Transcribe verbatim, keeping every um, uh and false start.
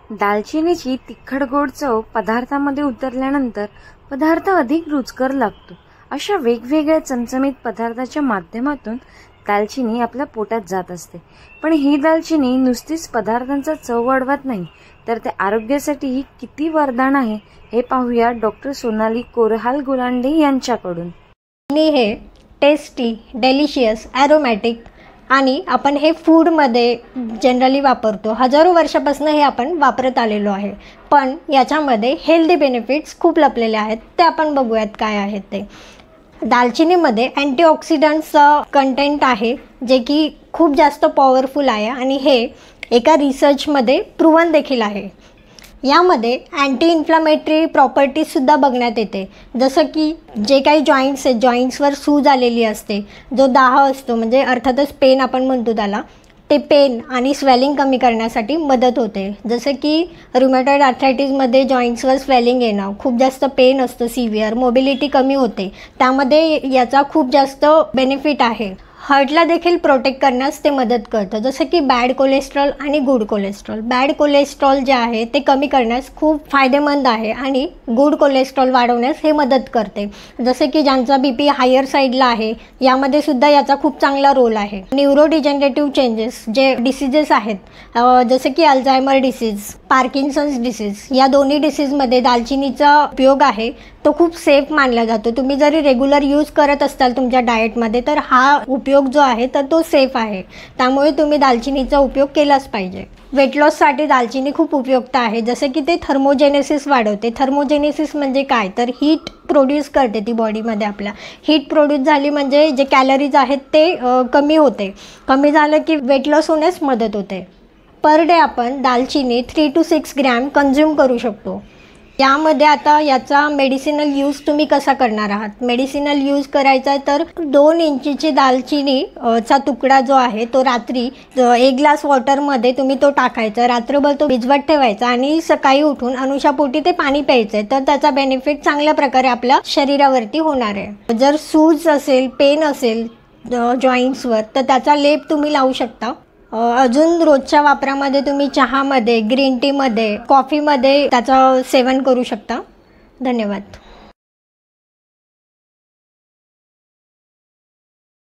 दालचिनीची तिखट गोड चव पदार्थामध्ये उतरल्यानंतर पदार्थ अधिक रुचकर लागतो। अशा वेगवेगळ्या चमचमीत पदार्थाच्या माध्यमातून दालचिनी आपल्या पोटात जात असते। पण ही दालचिनी नुसतीच पदार्थांचा चव वाढवत नाही, तर ते आरोग्यासाठी किती वरदान आहे हे पाहूया डॉक्टर सोनाली कोरहाल गुलांडे यांच्याकडून। आणि हे टेस्टी, डेलिशियस, ॲरोमॅटिक आणि आपण हे फूडमध्ये जनरली वापरतो। हजारो वर्षापासून हे आपण वापरत आलेलो आहे, पण याच्यामध्ये हेल्दी बेनिफिट्स खूप लपलेले आहेत। ते आपण बघूयात काय आहेत ते। दालचिनीमध्ये अँटीऑक्सिडंट्सचं कंटेंट आहे, जे की खूप जास्त पॉवरफुल आहे आणि हे एका रिसर्चमध्ये प्रूव्हन देखील आहे। यामध्ये अँटी इन्फ्लामेटरी प्रॉपर्टीजसुद्धा बघण्यात येते, जसं की जे काही जॉईंट्स आहेत, जॉईंट्सवर सूज आलेली असते, जो दाह असतो म्हणजे अर्थातच पेन आपण म्हणतो त्याला, ते पेन आणि स्वेलिंग कमी करण्यासाठी मदत होते। जसं की रुमॅटॉइड आर्थरायटिसमध्ये जॉईंट्सवर स्वेलिंग येणं, खूप जास्त पेन असतं, सिव्हिअर मोबिलिटी कमी होते, त्यामध्ये याचा खूप जास्त बेनिफिट आहे। हार्टला देखील प्रोटेक्ट करण्यास ते मदत करतं, जसं की बॅड कोलेस्ट्रॉल आणि गुड कोलेस्ट्रॉल। बॅड कोलेस्ट्रॉल जे आहे ते कमी करण्यास खूप फायदेमंद आहे आणि गुड कोलेस्ट्रॉल वाढवण्यास हे मदत करते। जसं की ज्यांचा बी पी हायर साईडला आहे, यामध्ये सुद्धा याचा खूप चांगला रोल आहे। न्यूरोडिजनरेटिव्ह चेंजेस जे डिसीजेस आहेत, जसं की अल्झायमर डिसीज, पार्किन्सन्स डिसीज, या दोन्ही डिसीजमध्ये दालचिनीचा उपयोग आहे तो खूप सेफ मानला जातो। तुम्ही जरी रेग्युलर यूज करत असाल तुमच्या डाएटमध्ये, तर हा उपयोग जो आहे तर तो सेफ आहे, त्यामुळे तुम्ही दालचिनीचा उपयोग केलाच पाहिजे। वेट लॉससाठी दालचिनी खूप उपयुक्त आहे, जसं की ते थर्मोजेनेसिस वाढवते। थर्मोजेनेसिस म्हणजे काय, तर हीट प्रोड्यूस करते ती बॉडीमध्ये। आपल्या हीट प्रोड्यूस झाली म्हणजे जे कॅलरीज आहेत ते कमी होते, कमी झालं की वेट लॉस होण्यास मदत होते। पर डे आपण दालचिनी three two six gram consume करू शकतो। यामध्ये आता याचा मेडिसिनल यूज तुम्ही कसा करणार आहात। मेडिसिनल यूज करायचा आहे तर दोन इंचीची दालचिनी चा तुकडा जो आहे तो रात्री एक ग्लास वॉटरमध्ये तुम्ही तो टाकायचा, रात्रभर तो भिजवत ठेवायचा आणि सकाळी उठून अनुशापोटी ते पाणी प्यायचं आहे, तर त्याचा बेनिफिट चांगल्या प्रकारे आपल्या शरीरावरती होणार आहे। जर सूज असेल, पेन असेल जॉईंट्सवर, तर त्याचा लेप तुम्ही लावू शकता। अजून रोजच्या वापरामध्ये तुम्ही चहामध्ये, ग्रीन टीमध्ये, कॉफीमध्ये त्याचं सेवन करू शकता। धन्यवाद।